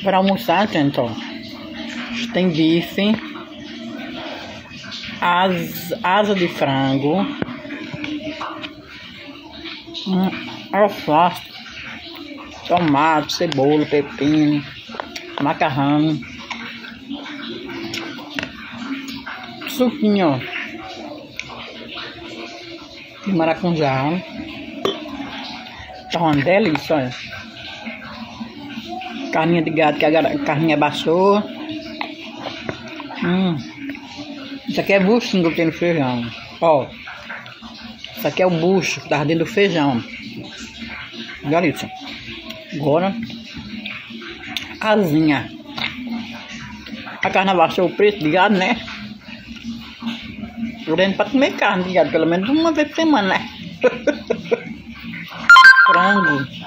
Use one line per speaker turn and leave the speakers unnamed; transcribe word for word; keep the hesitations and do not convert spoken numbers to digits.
Para almoçar, gente, ó, tem bife, as, asa de frango, hum, alface, tomate, cebola, pepino, macarrão, suquinho, ó, de maracujá. Tá uma delícia, olha. Carninha de gato, que a carninha baixou. Hum. Isso aqui é buchinho que eu tenho no feijão. Ó. Isso aqui é o bucho que tava dentro do feijão. Olha isso. Agora. Asinha. A carne abaixou o preço de gado, né? Eu dentro pra comer carne de gado, pelo menos uma vez por semana, né? Frango.